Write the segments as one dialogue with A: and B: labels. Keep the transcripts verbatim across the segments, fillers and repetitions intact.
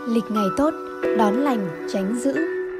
A: Lịch ngày tốt, đón lành, tránh dữ.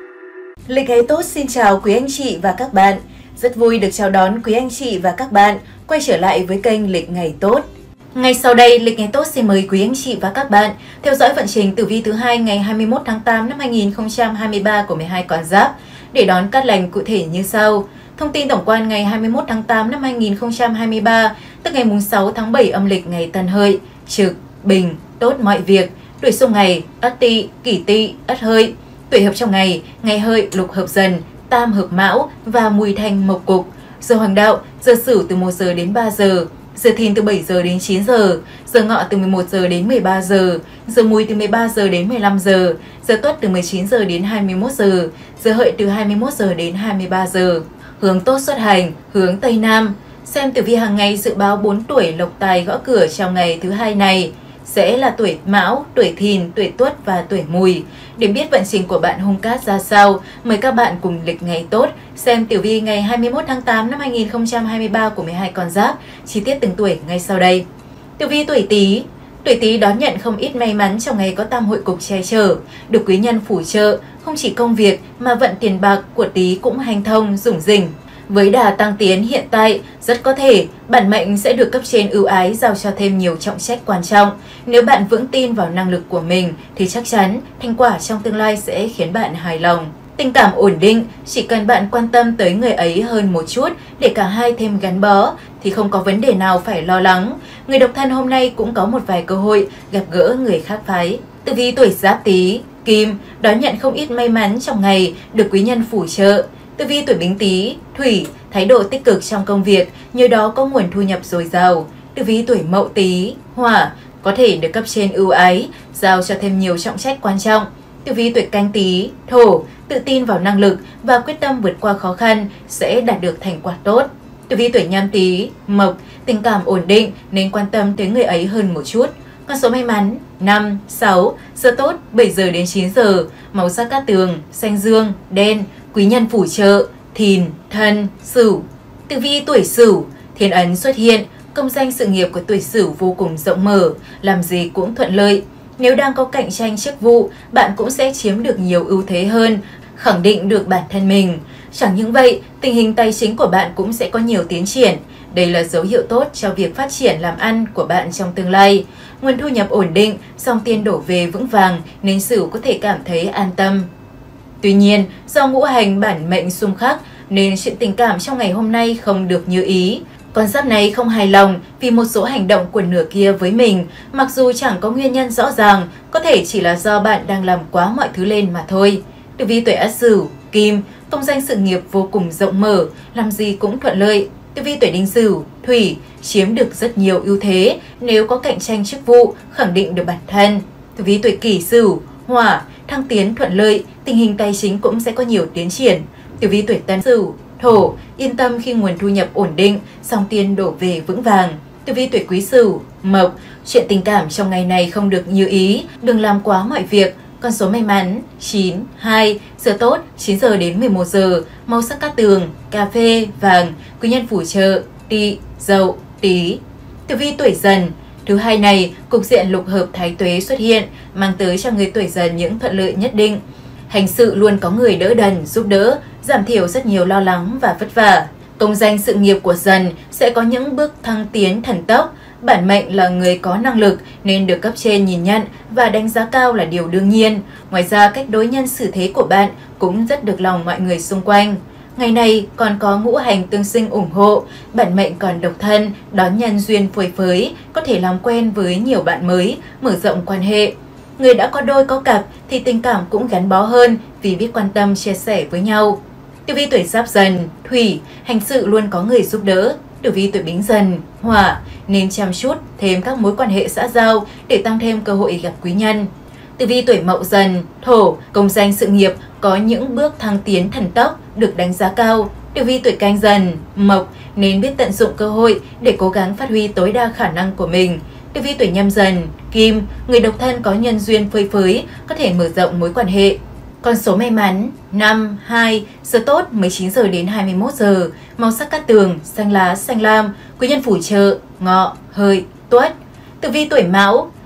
B: Lịch ngày tốt xin chào quý anh chị và các bạn. Rất vui được chào đón quý anh chị và các bạn quay trở lại với kênh Lịch ngày tốt. Ngay sau đây, Lịch ngày tốt xin mời quý anh chị và các bạn theo dõi vận trình tử vi thứ hai ngày hai mươi mốt tháng tám năm hai nghìn không trăm hai mươi ba của mười hai con giáp để đón cát lành cụ thể như sau. Thông tin tổng quan ngày hai mươi mốt tháng tám năm hai nghìn không trăm hai mươi ba, tức ngày sáu tháng bảy âm lịch ngày Tân Hợi, trực, bình, tốt mọi việc. Tuổi xung ngày Ất Tỵ, Kỷ Tỵ, Ất Hợi. Tuổi hợp trong ngày ngày Hợi, Lục hợp Dần, Tam hợp Mão và Mùi Thành mộc cục. Giờ hoàng đạo giờ Sửu từ một giờ đến ba giờ, giờ Thìn từ bảy giờ đến chín giờ, giờ Ngọ từ mười một giờ đến mười ba giờ, giờ Mùi từ mười ba giờ đến mười lăm giờ, giờ Tuất từ mười chín giờ đến hai mươi mốt giờ, giờ Hợi từ hai mươi mốt giờ đến hai mươi ba giờ. Hướng tốt xuất hành hướng Tây Nam. Xem tử vi hàng ngày dự báo bốn tuổi lộc tài gõ cửa trong ngày thứ hai này sẽ là tuổi Mão, tuổi Thìn, tuổi Tuất và tuổi Mùi. Để biết vận trình của bạn hung cát ra sao, mời các bạn cùng lịch ngày tốt xem tử vi ngày hai mươi mốt tháng tám năm hai nghìn không trăm hai mươi ba của mười hai con giáp, chi tiết từng tuổi ngay sau đây. Tử vi tuổi Tý. Tuổi Tý đón nhận không ít may mắn trong ngày có tam hội cục che chở, được quý nhân phù trợ, không chỉ công việc mà vận tiền bạc của Tý cũng hanh thông, rủng rỉnh. Với đà tăng tiến hiện tại, rất có thể bản mệnh sẽ được cấp trên ưu ái giao cho thêm nhiều trọng trách quan trọng. Nếu bạn vững tin vào năng lực của mình thì chắc chắn thành quả trong tương lai sẽ khiến bạn hài lòng. Tình cảm ổn định, chỉ cần bạn quan tâm tới người ấy hơn một chút để cả hai thêm gắn bó thì không có vấn đề nào phải lo lắng. Người độc thân hôm nay cũng có một vài cơ hội gặp gỡ người khác phái. Tử vi tuổi Giáp Tý, Kim đón nhận không ít may mắn trong ngày, được quý nhân phù trợ. Tử vi tuổi Bính Tý, Thủy, thái độ tích cực trong công việc, nhờ đó có nguồn thu nhập dồi dào. Tử vi tuổi Mậu Tý, Hỏa, có thể được cấp trên ưu ái, giao cho thêm nhiều trọng trách quan trọng. Tử vi tuổi Canh Tý, Thổ, tự tin vào năng lực và quyết tâm vượt qua khó khăn sẽ đạt được thành quả tốt. Tử vi tuổi Nhâm Tý, Mộc, tình cảm ổn định nên quan tâm tới người ấy hơn một chút. Con số may mắn năm, sáu, giờ tốt bảy giờ đến chín giờ, màu sắc cát tường, xanh dương, đen, quý nhân phù trợ, Thìn, Thân, Sửu. Tử vi tuổi Sửu, thiên ấn xuất hiện, công danh sự nghiệp của tuổi Sửu vô cùng rộng mở, làm gì cũng thuận lợi. Nếu đang có cạnh tranh chức vụ, bạn cũng sẽ chiếm được nhiều ưu thế hơn, khẳng định được bản thân mình. Chẳng những vậy, tình hình tài chính của bạn cũng sẽ có nhiều tiến triển. Đây là dấu hiệu tốt cho việc phát triển làm ăn của bạn trong tương lai. Nguồn thu nhập ổn định, dòng tiền đổ về vững vàng nên Sửu có thể cảm thấy an tâm. Tuy nhiên, do ngũ hành bản mệnh xung khắc nên chuyện tình cảm trong ngày hôm nay không được như ý. Con giáp này không hài lòng vì một số hành động của nửa kia với mình, mặc dù chẳng có nguyên nhân rõ ràng, có thể chỉ là do bạn đang làm quá mọi thứ lên mà thôi. Tử vi tuổi Ất Sửu, Kim, công danh sự nghiệp vô cùng rộng mở, làm gì cũng thuận lợi. Tử vi tuổi Đinh Sửu, Thủy, chiếm được rất nhiều ưu thế nếu có cạnh tranh chức vụ, khẳng định được bản thân. Tử vi tuổi Kỷ Sửu, Hỏa, thăng tiến thuận lợi, tình hình tài chính cũng sẽ có nhiều tiến triển. Tử vi tuổi Tân Sửu, Thổ, yên tâm khi nguồn thu nhập ổn định, dòng tiền đổ về vững vàng. Tử vi tuổi Quý Sửu, Mộc, chuyện tình cảm trong ngày này không được như ý, đừng làm quá mọi việc. Con số may mắn chín, hai, giờ tốt chín giờ đến mười một giờ, màu sắc cát tường, cà phê, vàng, quý nhân phù trợ, Tỵ, Dậu, Tý. Tử vi tuổi Dần, thứ hai này, cục diện lục hợp thái tuế xuất hiện, mang tới cho người tuổi Dần những thuận lợi nhất định. Hành sự luôn có người đỡ đần, giúp đỡ, giảm thiểu rất nhiều lo lắng và vất vả. Công danh sự nghiệp của Dần sẽ có những bước thăng tiến thần tốc. Bản mệnh là người có năng lực nên được cấp trên nhìn nhận và đánh giá cao là điều đương nhiên. Ngoài ra, cách đối nhân xử thế của bạn cũng rất được lòng mọi người xung quanh. Ngày này còn có ngũ hành tương sinh ủng hộ, bản mệnh còn độc thân, đón nhân duyên phơi phới, có thể làm quen với nhiều bạn mới, mở rộng quan hệ. Người đã có đôi có cặp thì tình cảm cũng gắn bó hơn vì biết quan tâm chia sẻ với nhau. Tử vi tuổi Giáp Dần, Thủy, hành sự luôn có người giúp đỡ. Tử vi tuổi Bính Dần, Hỏa, nên chăm chút thêm các mối quan hệ xã giao để tăng thêm cơ hội gặp quý nhân. Tử vi tuổi Mậu Dần, Thổ, công danh sự nghiệp có những bước thăng tiến thần tốc được đánh giá cao. Tử vi tuổi Canh Dần, Mộc, nên biết tận dụng cơ hội để cố gắng phát huy tối đa khả năng của mình. Tử vi tuổi Nhâm Dần, Kim, người độc thân có nhân duyên phơi phới, có thể mở rộng mối quan hệ. Con số may mắn năm, hai, giờ tốt mười chín giờ đến hai mươi mốt giờ, màu sắc cát tường, xanh lá, xanh lam, quý nhân phù trợ, Ngọ, Hợi, Tuất. Tử vi tuổi Mão,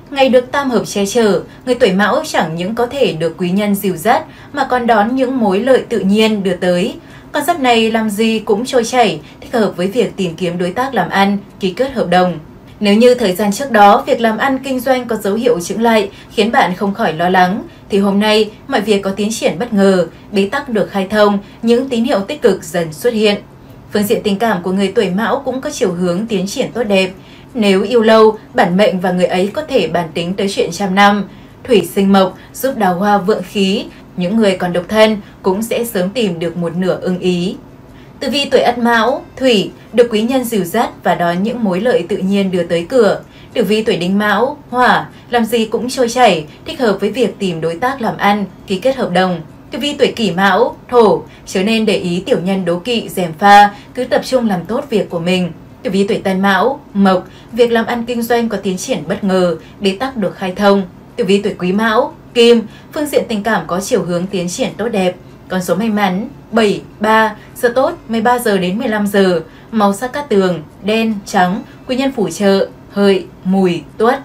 B: Ngày được tam hợp che chở, người tuổi Mão chẳng những có thể được quý nhân dìu dắt mà còn đón những mối lợi tự nhiên đưa tới. Con giáp này làm gì cũng trôi chảy, thích hợp với việc tìm kiếm đối tác làm ăn, ký kết hợp đồng. Nếu như thời gian trước đó, việc làm ăn kinh doanh có dấu hiệu chững lại khiến bạn không khỏi lo lắng, thì hôm nay mọi việc có tiến triển bất ngờ, bế tắc được khai thông, những tín hiệu tích cực dần xuất hiện. Phương diện tình cảm của người tuổi Mão cũng có chiều hướng tiến triển tốt đẹp. Nếu yêu lâu, bản mệnh và người ấy có thể bàn tính tới chuyện trăm năm. Thủy sinh mộc giúp đào hoa vượng khí, những người còn độc thân cũng sẽ sớm tìm được một nửa ưng ý. Tử vi tuổi Ất Mão, Thủy, được quý nhân dìu dắt và đón những mối lợi tự nhiên đưa tới cửa. Tử vi tuổi Đinh Mão, Hỏa, làm gì cũng trôi chảy, thích hợp với việc tìm đối tác làm ăn, ký kết hợp đồng. Tử vi tuổi Kỷ Mão, Thổ, chớ nên để ý tiểu nhân đố kỵ, gièm pha, cứ tập trung làm tốt việc của mình. Tử vi tuổi Tân Mão, Mộc, việc làm ăn kinh doanh có tiến triển bất ngờ, bế tắc được khai thông. Tử vi tuổi Quý Mão, Kim, phương diện tình cảm có chiều hướng tiến triển tốt đẹp. Con số may mắn bảy, ba, giờ tốt mười ba giờ đến mười lăm giờ, màu sắc cát tường, đen, trắng, quý nhân phù trợ, Hợi, Mùi, Tuất.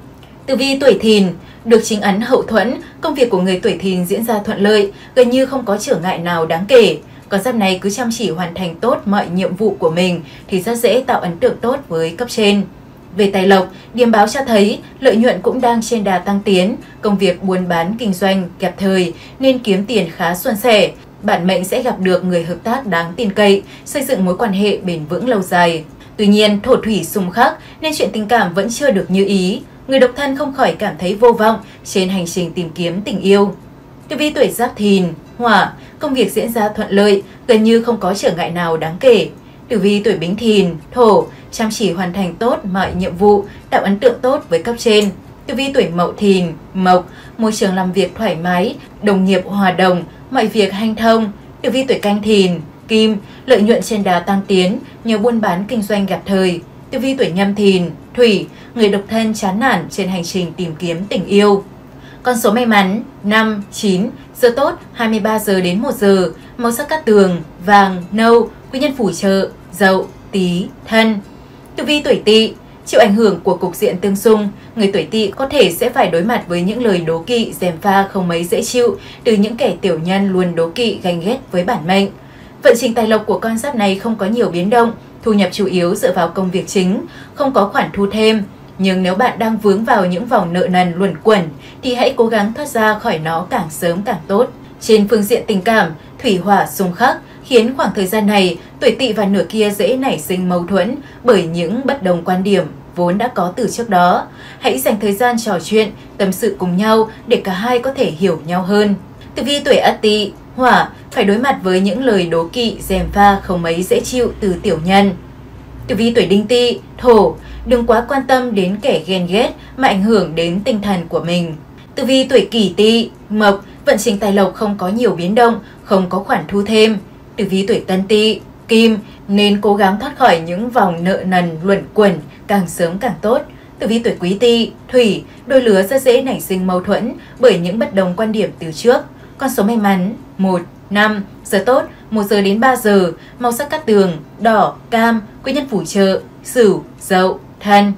B: Tử vi tuổi Thìn, được chính ấn Hậu Thuẫn, công việc của người tuổi Thìn diễn ra thuận lợi, gần như không có trở ngại nào đáng kể. Con giáp này cứ chăm chỉ hoàn thành tốt mọi nhiệm vụ của mình thì rất dễ tạo ấn tượng tốt với cấp trên. Về tài lộc, điềm báo cho thấy lợi nhuận cũng đang trên đà tăng tiến, công việc buôn bán kinh doanh kịp thời nên kiếm tiền khá suôn sẻ. Bản mệnh sẽ gặp được người hợp tác đáng tin cậy, xây dựng mối quan hệ bền vững lâu dài. Tuy nhiên, thổ thủy xung khắc nên chuyện tình cảm vẫn chưa được như ý. Người độc thân không khỏi cảm thấy vô vọng trên hành trình tìm kiếm tình yêu. Tử vi tuổi Giáp Thìn, Hỏa, công việc diễn ra thuận lợi, gần như không có trở ngại nào đáng kể. Tử vi tuổi Bính Thìn, Thổ, chăm chỉ hoàn thành tốt mọi nhiệm vụ, tạo ấn tượng tốt với cấp trên. Tử vi tuổi Mậu Thìn, Mộc, môi trường làm việc thoải mái, đồng nghiệp hòa đồng, mọi việc hanh thông. Tử vi tuổi Canh Thìn, Kim, lợi nhuận trên đà tăng tiến, nhờ buôn bán kinh doanh gặp thời. Tử vi tuổi Nhâm Thìn, Thủy, người độc thân chán nản trên hành trình tìm kiếm tình yêu. Con số may mắn năm, chín, giờ tốt hai mươi ba giờ đến một giờ, màu sắc cát tường, vàng, nâu, quý nhân phù trợ, Dậu, Tý, Thân. Tử vi tuổi Tỵ, chịu ảnh hưởng của cục diện tương xung, người tuổi Tỵ có thể sẽ phải đối mặt với những lời đố kỵ, gièm pha không mấy dễ chịu từ những kẻ tiểu nhân luôn đố kỵ ganh ghét với bản mệnh. Vận trình tài lộc của con giáp này không có nhiều biến động, thu nhập chủ yếu dựa vào công việc chính, không có khoản thu thêm. Nhưng nếu bạn đang vướng vào những vòng nợ nần luẩn quẩn thì hãy cố gắng thoát ra khỏi nó càng sớm càng tốt. Trên phương diện tình cảm, thủy hỏa xung khắc khiến khoảng thời gian này tuổi Tỵ và nửa kia dễ nảy sinh mâu thuẫn bởi những bất đồng quan điểm vốn đã có từ trước đó. Hãy dành thời gian trò chuyện, tâm sự cùng nhau để cả hai có thể hiểu nhau hơn. Tử vi tuổi Ất Tỵ, Hỏa, phải đối mặt với những lời đố kỵ, gièm pha không mấy dễ chịu từ tiểu nhân. Tử vi tuổi Đinh Tỵ, Thổ, đừng quá quan tâm đến kẻ ghen ghét mà ảnh hưởng đến tinh thần của mình. Tử vi tuổi Kỷ Tỵ, Mộc, vận trình tài lộc không có nhiều biến động, không có khoản thu thêm. Tử vi tuổi Tân Tỵ, Kim, nên cố gắng thoát khỏi những vòng nợ nần luẩn quẩn càng sớm càng tốt. Tử vi tuổi Quý Tỵ, Thủy, đôi lứa rất dễ nảy sinh mâu thuẫn bởi những bất đồng quan điểm từ trước. Con số may mắn một, năm, giờ tốt một giờ đến ba giờ, màu sắc cát tường, đỏ, cam, quý nhân phù trợ, Sửu, Dậu, Thân.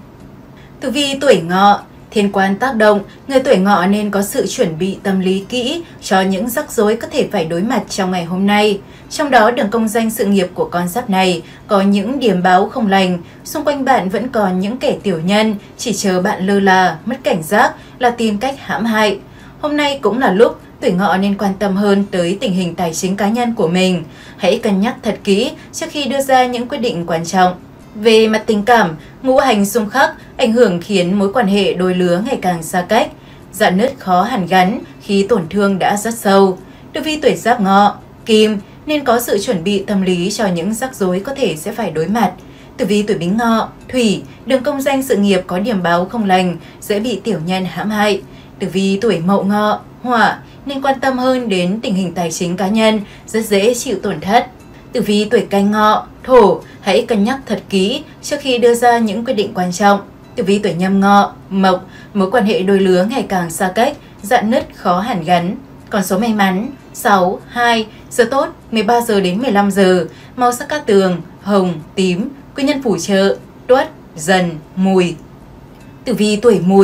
B: Tử vi tuổi Ngọ, thiên quan tác động, người tuổi Ngọ nên có sự chuẩn bị tâm lý kỹ cho những rắc rối có thể phải đối mặt trong ngày hôm nay. Trong đó, đường công danh sự nghiệp của con giáp này có những điểm báo không lành, xung quanh bạn vẫn còn những kẻ tiểu nhân chỉ chờ bạn lơ là, mất cảnh giác là tìm cách hãm hại. Hôm nay cũng là lúc tuổi Ngọ nên quan tâm hơn tới tình hình tài chính cá nhân của mình. Hãy cân nhắc thật kỹ trước khi đưa ra những quyết định quan trọng. Về mặt tình cảm, ngũ hành xung khắc ảnh hưởng khiến mối quan hệ đôi lứa ngày càng xa cách. Rạn nứt khó hàn gắn khi tổn thương đã rất sâu. Tử vi tuổi Giáp Ngọ, Kim, nên có sự chuẩn bị tâm lý cho những rắc rối có thể sẽ phải đối mặt. Tử vi tuổi Bính Ngọ, Thủy, đường công danh sự nghiệp có điểm báo không lành, dễ bị tiểu nhân hãm hại. Tử vi tuổi Mậu Ngọ, Hỏa, nên quan tâm hơn đến tình hình tài chính cá nhân, rất dễ chịu tổn thất. Tử vi tuổi Canh Ngọ, Thổ, hãy cân nhắc thật kỹ trước khi đưa ra những quyết định quan trọng. Tử vi tuổi Nhâm Ngọ, Mộc, mối quan hệ đôi lứa ngày càng xa cách, rạn nứt khó hàn gắn. Con số may mắn sáu, hai, giờ tốt mười ba giờ đến mười lăm giờ, màu sắc cát tường, hồng, tím, quý nhân phù trợ, Tuất, Dần, Mùi. Tử vi tuổi Mùi,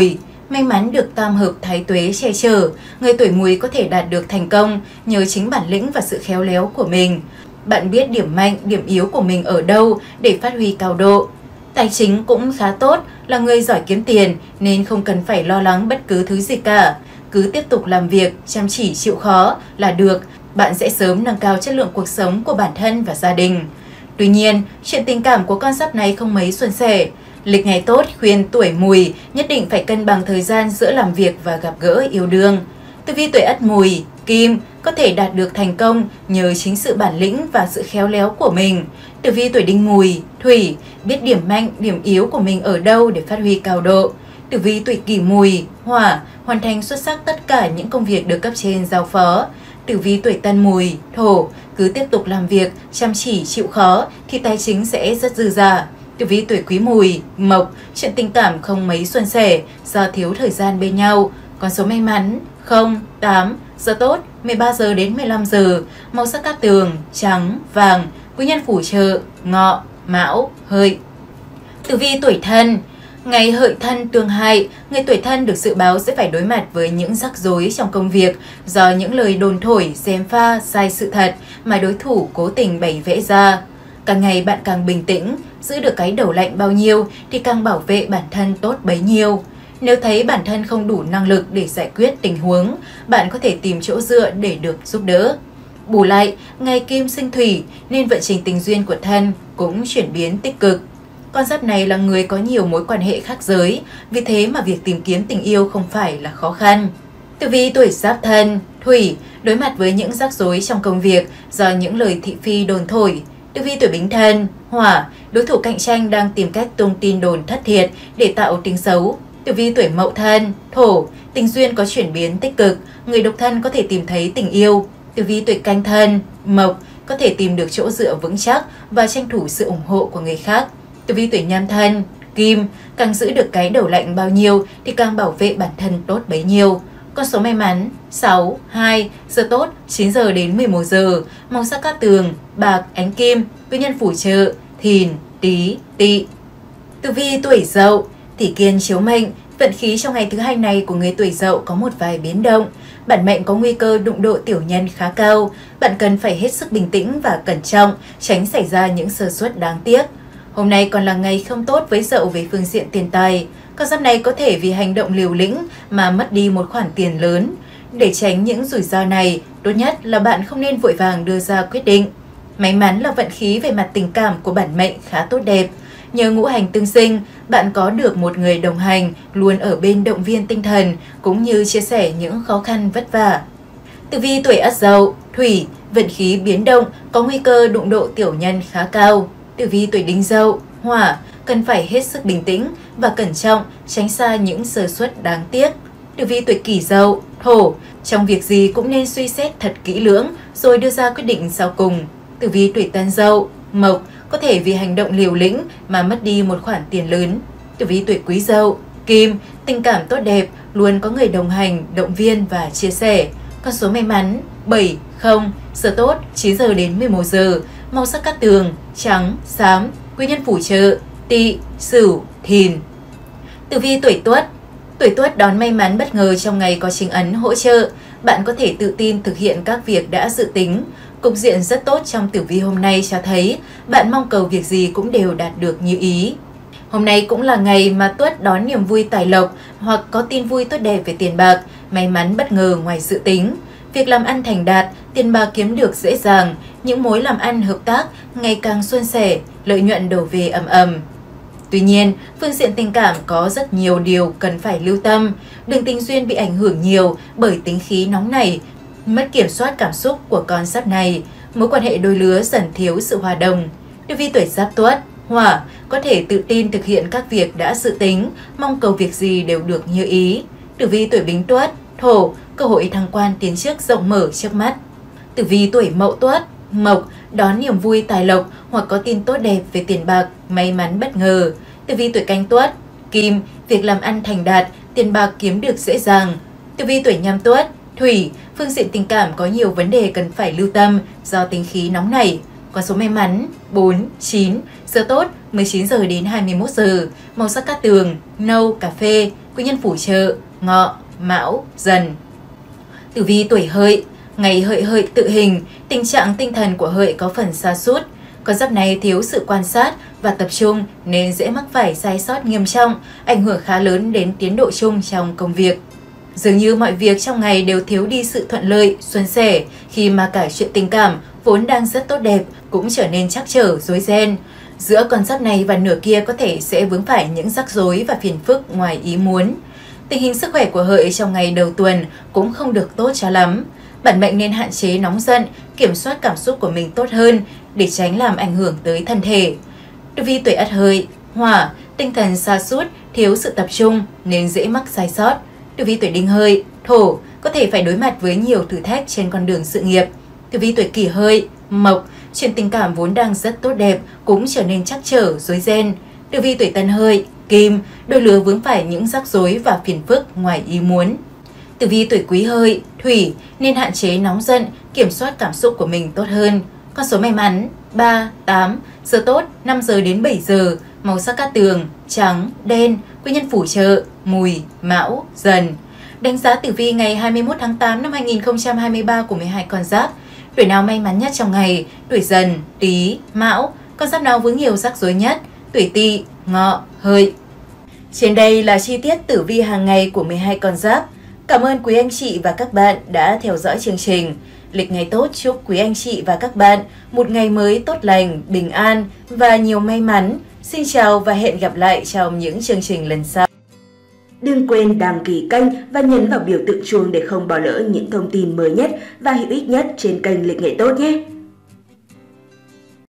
B: may mắn được tam hợp thái tuế che chở, người tuổi Mùi có thể đạt được thành công nhờ chính bản lĩnh và sự khéo léo của mình. Bạn biết điểm mạnh, điểm yếu của mình ở đâu để phát huy cao độ. Tài chính cũng khá tốt, là người giỏi kiếm tiền nên không cần phải lo lắng bất cứ thứ gì cả. Cứ tiếp tục làm việc, chăm chỉ chịu khó là được, bạn sẽ sớm nâng cao chất lượng cuộc sống của bản thân và gia đình. Tuy nhiên, chuyện tình cảm của con giáp này không mấy suôn sẻ. Lịch ngày tốt khuyên tuổi Mùi nhất định phải cân bằng thời gian giữa làm việc và gặp gỡ yêu đương. Tử vi tuổi Ất Mùi, Kim có thể đạt được thành công nhờ chính sự bản lĩnh và sự khéo léo của mình. Tử vi tuổi Đinh Mùi, Thủy biết điểm mạnh, điểm yếu của mình ở đâu để phát huy cao độ. Tử vi tuổi Kỷ Mùi, Hỏa hoàn thành xuất sắc tất cả những công việc được cấp trên giao phó. Tử vi tuổi Tân Mùi, Thổ cứ tiếp tục làm việc, chăm chỉ chịu khó thì tài chính sẽ rất dư dả. Tử vi tuổi Quý Mùi, Mộc chuyện tình cảm không mấy suôn sẻ do thiếu thời gian bên nhau. Con số may mắn không, tám, giờ tốt mười ba giờ đến mười lăm giờ, màu sắc cát tường trắng, vàng, quý nhân phù trợ Ngọ, Mão, Hợi. Tử vi tuổi Thân, ngày Hợi Thân tương hại, người tuổi Thân được dự báo sẽ phải đối mặt với những rắc rối trong công việc do những lời đồn thổi, gièm pha, sai sự thật mà đối thủ cố tình bày vẽ ra. Càng ngày bạn càng bình tĩnh, giữ được cái đầu lạnh bao nhiêu thì càng bảo vệ bản thân tốt bấy nhiêu. Nếu thấy bản thân không đủ năng lực để giải quyết tình huống, bạn có thể tìm chỗ dựa để được giúp đỡ. Bù lại, ngày Kim sinh Thủy nên vận trình tình duyên của Thân cũng chuyển biến tích cực. Con giáp này là người có nhiều mối quan hệ khác giới, vì thế mà việc tìm kiếm tình yêu không phải là khó khăn. Tử vi tuổi Giáp Thân, Thủy đối mặt với những rắc rối trong công việc do những lời thị phi đồn thổi. Tử vi tuổi Bính Thân, Hỏa đối thủ cạnh tranh đang tìm cách tung tin đồn thất thiệt để tạo tiếng xấu. Tử vi tuổi Mậu Thân, Thổ tình duyên có chuyển biến tích cực, người độc thân có thể tìm thấy tình yêu. Tử vi tuổi Canh Thân, Mộc có thể tìm được chỗ dựa vững chắc và tranh thủ sự ủng hộ của người khác. Tử vi tuổi Nhâm Thân, Kim càng giữ được cái đầu lạnh bao nhiêu thì càng bảo vệ bản thân tốt bấy nhiêu. Con số may mắn sáu, hai, giờ tốt chín giờ đến mười một giờ, màu sắc cát tường bạc, ánh kim, quý nhân phù trợ Thìn, Tý, Tỵ. Tử vi tuổi Dậu, Tỷ Kiên chiếu mệnh, vận khí trong ngày thứ hai này của người tuổi Dậu có một vài biến động. Bản mệnh có nguy cơ đụng độ tiểu nhân khá cao, bạn cần phải hết sức bình tĩnh và cẩn trọng, tránh xảy ra những sơ suất đáng tiếc. Hôm nay còn là ngày không tốt với Dậu về phương diện tiền tài. Con giáp này có thể vì hành động liều lĩnh mà mất đi một khoản tiền lớn. Để tránh những rủi ro này, tốt nhất là bạn không nên vội vàng đưa ra quyết định. May mắn là vận khí về mặt tình cảm của bản mệnh khá tốt đẹp. Nhờ ngũ hành tương sinh, bạn có được một người đồng hành luôn ở bên động viên tinh thần cũng như chia sẻ những khó khăn vất vả. Tử vi tuổi Ất Dậu, Thủy vận khí biến động, có nguy cơ đụng độ tiểu nhân khá cao. Tử vi tuổi Đinh Dậu, Hỏa cần phải hết sức bình tĩnh và cẩn trọng, tránh xa những sơ suất đáng tiếc. Tử vi tuổi Kỷ Dậu, Thổ trong việc gì cũng nên suy xét thật kỹ lưỡng rồi đưa ra quyết định sau cùng. Tử vi tuổi Tân Dậu, Mộc có thể vì hành động liều lĩnh mà mất đi một khoản tiền lớn. Tử vi tuổi Quý Dậu, Kim tình cảm tốt đẹp, luôn có người đồng hành, động viên và chia sẻ. Con số may mắn bảy, không, giờ tốt chín giờ đến mười một giờ, màu sắc cát tường trắng, xám, quý nhân phù trợ Tỵ, Sửu, Thìn. Tử vi tuổi Tuất, tuổi Tuất đón may mắn bất ngờ trong ngày có chính ấn hỗ trợ, bạn có thể tự tin thực hiện các việc đã dự tính. Cục diện rất tốt trong tử vi hôm nay cho thấy bạn mong cầu việc gì cũng đều đạt được như ý. Hôm nay cũng là ngày mà Tuất đón niềm vui tài lộc hoặc có tin vui tốt đẹp về tiền bạc, may mắn bất ngờ ngoài dự tính. Việc làm ăn thành đạt, tiền bạc kiếm được dễ dàng, những mối làm ăn hợp tác ngày càng suôn sẻ, lợi nhuận đổ về ầm ầm. Tuy nhiên, phương diện tình cảm có rất nhiều điều cần phải lưu tâm. Đường tình duyên bị ảnh hưởng nhiều bởi tính khí nóng nảy, mất kiểm soát cảm xúc của con giáp này. Mối quan hệ đôi lứa dần thiếu sự hòa đồng. Tử vi tuổi Giáp Tuất, Hỏa có thể tự tin thực hiện các việc đã dự tính, mong cầu việc gì đều được như ý. Tử vi tuổi Bính Tuất, Thổ cơ hội thăng quan tiến chức rộng mở trước mắt. Tử vi tuổi Mậu Tuất, Mộc đón niềm vui tài lộc hoặc có tin tốt đẹp về tiền bạc, may mắn bất ngờ. Tử vi tuổi Canh Tuất, Kim việc làm ăn thành đạt, tiền bạc kiếm được dễ dàng. Tử vi tuổi Nhâm Tuất, Thủy phương diện tình cảm có nhiều vấn đề cần phải lưu tâm do tính khí nóng nảy. Con số may mắn bốn, chín, giờ tốt mười chín giờ đến hai mươi mốt giờ, màu sắc cát tường, nâu, cà phê, quý nhân phù trợ, ngọ, mão, dần. Tử vi tuổi Hợi, ngày Hợi Hợi tự hình, tình trạng tinh thần của Hợi có phần sa sút. Con giáp này thiếu sự quan sát và tập trung nên dễ mắc phải sai sót nghiêm trọng, ảnh hưởng khá lớn đến tiến độ chung trong công việc. Dường như mọi việc trong ngày đều thiếu đi sự thuận lợi, suôn sẻ, khi mà cả chuyện tình cảm vốn đang rất tốt đẹp cũng trở nên trắc trở, rối ren. Giữa con giáp này và nửa kia có thể sẽ vướng phải những rắc rối và phiền phức ngoài ý muốn. Tình hình sức khỏe của Hợi trong ngày đầu tuần cũng không được tốt cho lắm. Bản mệnh nên hạn chế nóng giận, kiểm soát cảm xúc của mình tốt hơn để tránh làm ảnh hưởng tới thân thể. Tử vi tuổi Ất Hợi, hỏa, tinh thần sa sút, thiếu sự tập trung nên dễ mắc sai sót. Tử vi tuổi Đinh Hợi, thổ, có thể phải đối mặt với nhiều thử thách trên con đường sự nghiệp. Tử vi tuổi Kỷ Hợi, mộc, chuyện tình cảm vốn đang rất tốt đẹp cũng trở nên trắc trở, rối ren. Tử vi tuổi Tân Hợi, kim, đôi lứa vướng phải những rắc rối và phiền phức ngoài ý muốn. Tử vi tuổi Quý Hợi, thủy, nên hạn chế nóng giận, kiểm soát cảm xúc của mình tốt hơn. Con số may mắn ba, tám, giờ tốt năm giờ đến bảy giờ, màu sắc cát tường, trắng, đen, quý nhân phù trợ, mùi, mão, dần. Đánh giá tử vi ngày hai mươi mốt tháng tám năm hai nghìn không trăm hai mươi ba của mười hai con giáp. Tuổi nào may mắn nhất trong ngày? Tuổi Dần, Tý, Mão. Con giáp nào vướng nhiều rắc rối nhất? Tuổi Tỵ, Ngọ, Hợi. Trên đây là chi tiết tử vi hàng ngày của mười hai con giáp. Cảm ơn quý anh chị và các bạn đã theo dõi chương trình. Lịch ngày tốt chúc quý anh chị và các bạn một ngày mới tốt lành, bình an và nhiều may mắn. Xin chào và hẹn gặp lại trong những chương trình lần sau.
C: Đừng quên đăng ký kênh và nhấn vào biểu tượng chuông để không bỏ lỡ những thông tin mới nhất và hữu ích nhất trên kênh Lịch Ngày Tốt nhé!